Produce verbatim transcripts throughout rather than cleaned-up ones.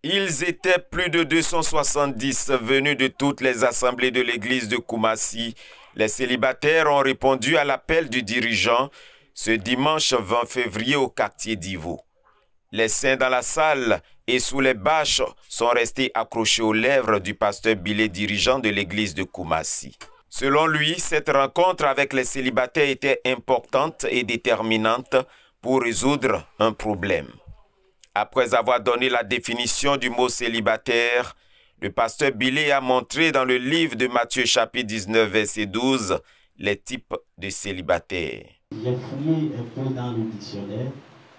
Ils étaient plus de deux cent soixante-dix venus de toutes les assemblées de l'église de Koumassi. Les célibataires ont répondu à l'appel du dirigeant ce dimanche vingt février au quartier d'Ivo. Les saints dans la salle et sous les bâches sont restés accrochés aux lèvres du pasteur Bilé, dirigeant de l'église de Koumassi. Selon lui, cette rencontre avec les célibataires était importante et déterminante pour résoudre un problème. Après avoir donné la définition du mot célibataire, le pasteur Bilé a montré dans le livre de Matthieu chapitre dix-neuf verset douze les types de célibataires. J'ai fouillé un peu dans le dictionnaire.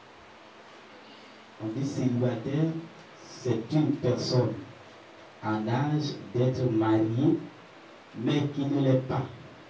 On dit célibataire, c'est une personne en âge d'être mariée, mais qui ne l'est pas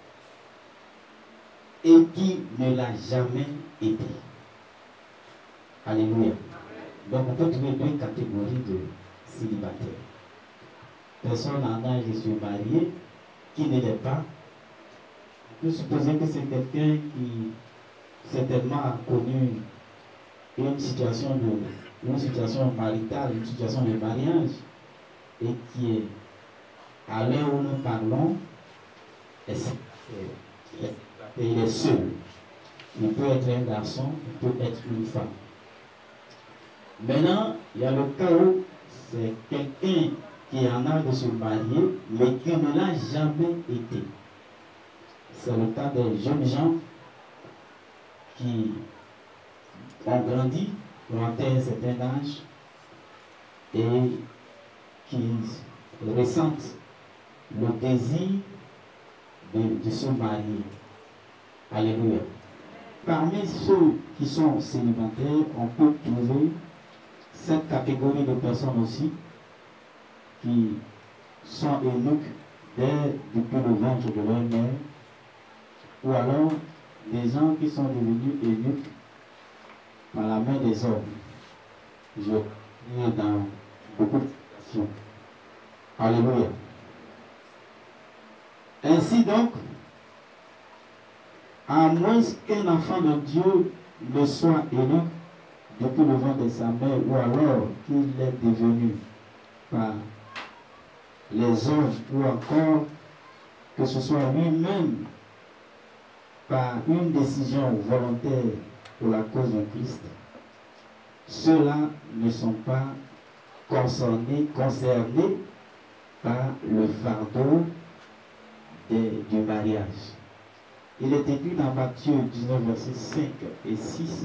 et qui ne l'a jamais été. Alléluia. Donc on peut trouver deux catégories de célibataires. Personne en âge de se marier qui ne l'est pas. On peut supposer que c'est quelqu'un qui certainement a connu une situation de une situation maritale, une situation de mariage, et qui est, à l'heure où nous parlons, est, est, est, il est seul. Il peut être un garçon, il peut être une femme. Maintenant, il y a le cas où c'est quelqu'un qui est en âge de se marier, mais qui ne l'a jamais été. C'est le cas des jeunes gens qui ont grandi, qui ont atteint un certain âge et qui ressentent le désir de, de se marier. Alléluia. Parmi ceux qui sont célibataires, on peut trouver cette catégorie de personnes aussi qui sont eunuques dès depuis le ventre de leur mère, ou alors des gens qui sont devenus eunuques par la main des hommes. Je lis dans beaucoup de situations. Alléluia. Ainsi donc, à moins qu'un enfant de Dieu ne soit eunuque depuis le ventre de sa mère, ou alors qu'il est devenu par les hommes, ou encore que ce soit lui-même par une décision volontaire pour la cause de Christ, ceux-là ne sont pas concernés, concernés par le fardeau de, du mariage. Il est écrit dans Matthieu dix-neuf, versets cinq et six,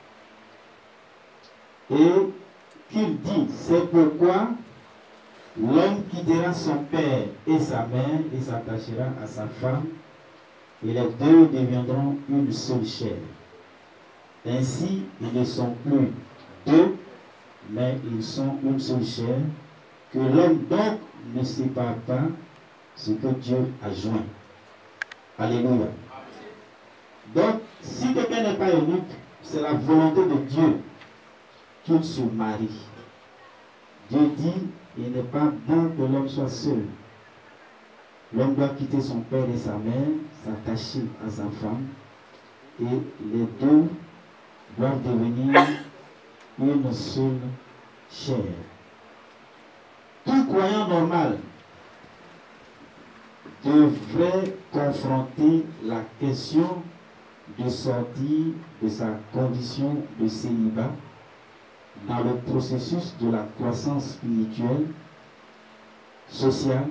et qu'il dit, c'est pourquoi l'homme quittera son père et sa mère et s'attachera à sa femme, et les deux deviendront une seule chair. Ainsi, ils ne sont plus deux, mais ils sont une seule chair, que l'homme donc ne sépare pas ce que Dieu a joint. Alléluia. Donc, si quelqu'un n'est pas eunuque, c'est la volonté de Dieu qu'il se marie. Dieu dit, il n'est pas bon que l'homme soit seul. L'homme doit quitter son père et sa mère, s'attacher à sa femme, et les deux doivent devenir une seule chair. Tout croyant normal devrait confronter la question de sortir de sa condition de célibat dans le processus de la croissance spirituelle, sociale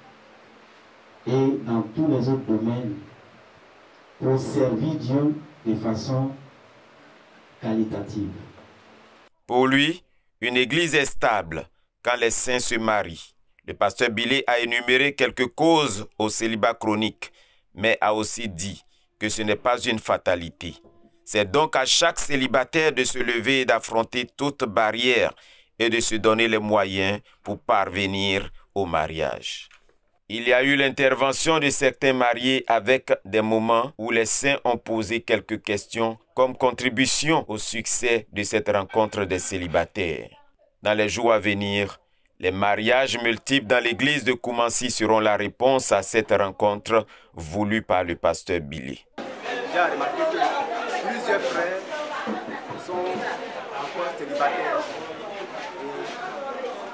et dans tous les autres domaines pour servir Dieu de façon qualitative. Pour lui, une église est stable quand les saints se marient. Le pasteur Bilé a énuméré quelques causes au célibat chronique, mais a aussi dit que ce n'est pas une fatalité. C'est donc à chaque célibataire de se lever et d'affronter toute barrière et de se donner les moyens pour parvenir au mariage. Il y a eu l'intervention de certains mariés avec des moments où les saints ont posé quelques questions comme contribution au succès de cette rencontre des célibataires. Dans les jours à venir, les mariages multiples dans l'église de Koumassi seront la réponse à cette rencontre voulue par le pasteur Bilé. J'ai remarqué que plusieurs frères sont encore célibataires.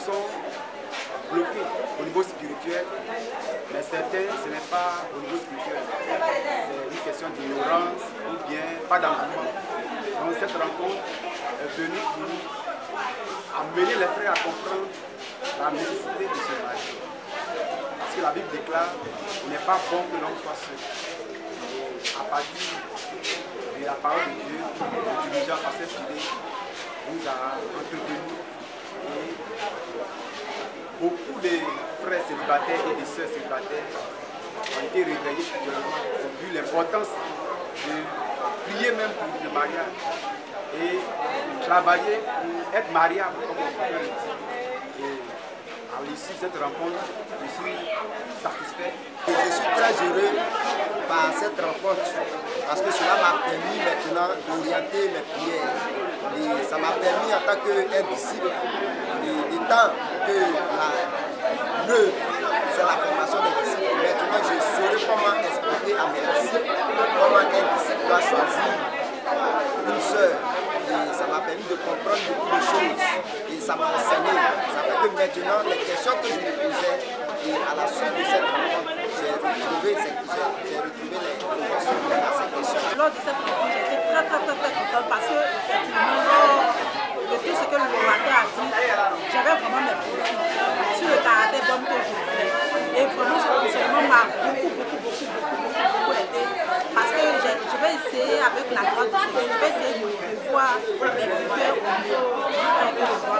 sont bloqués au niveau spirituel, mais certains, ce n'est pas au niveau spirituel. C'est une question d'ignorance ou bien pas d'engouement. Donc cette rencontre est venue pour amener les frères à comprendre la nécessité de se marier. Parce que la Bible déclare qu'il n'est pas bon que l'homme soit seul. Et à partir de la parole de Dieu, le dirigeant pasteur Philé nous a entretenus et beaucoup de frères célibataires et de sœurs célibataires ont été réveillés spirituellement, ont vu l'importance de prier même pour le mariage et travailler pour être mariable, comme on peut le dire. Et à l'issue de cette rencontre, je suis satisfait. Et je suis très heureux par cette rencontre parce que cela m'a permis maintenant d'orienter mes prières. Et ça m'a permis en tant qu'un disciple, étant que l'œuvre, c'est la formation des disciples. Maintenant, je saurai comment expliquer à mes disciples comment un disciple doit choisir une sœur. Et ça m'a permis de comprendre beaucoup de choses. Et ça m'a enseigné. Ça fait que maintenant, les questions que je me posais, et à la suite de cette rencontre, j'ai retrouvé, j'ai retrouvé les réponses à ces questions. Lors de cette rencontre, j'étais très très très très contente parce que effectivement, de tout ce que le orateur a dit, j'avais vraiment mes profils sur le caractère d'homme que je voulais. Et vraiment, ce conseillement m'a beaucoup, beaucoup, beaucoup, beaucoup, beaucoup aidé. Parce que je, je vais essayer, avec la grâce de Dieu, je vais essayer de revoir mes critères au niveau de voir.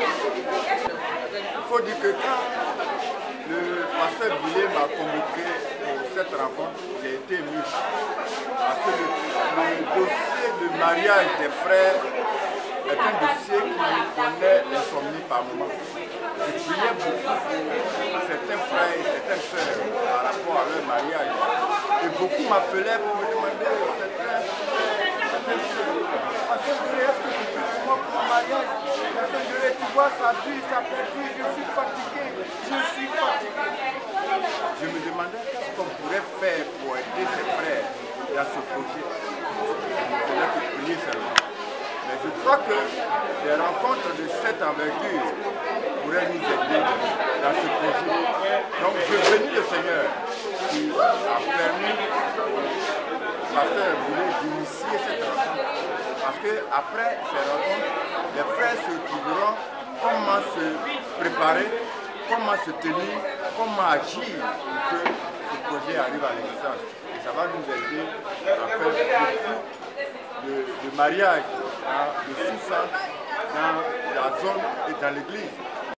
Il faut dire que quand le pasteur Bilé m'a convoqué pour cette rencontre, j'ai été ému. Parce que le, le dossier de mariage des frères est un dossier qui me donnait l'insomnie par moment. Je priais beaucoup pour certains frères et certaines sœurs par rapport à leur mariage. Et beaucoup m'appelaient pour me demander certains frères, certaines sœurs. Pasteur Bilé, est-ce que tu peux pour moi pour mon mariage? Pasteur Bilé, tu vois, ça dure, ça perdure, je suis fatigué, je suis fatigué. Je me demandais qu'est-ce qu'on pourrait faire pour aider ces frères dans ce projet. C'est là que je priais seulement. Mais je crois que les rencontres de cette envergure pourraient nous aider dans ce projet. Donc je bénis le Seigneur qui a permis au pasteur Bilé d'initier cette rencontre. Parce qu'après ces rencontres, les frères se trouveront comment se préparer, comment se tenir, comment agir pour que ce projet arrive à l'existence. Et ça va nous aider à faire beaucoup de, de mariages, hein, de sous-centres dans la zone et dans l'église.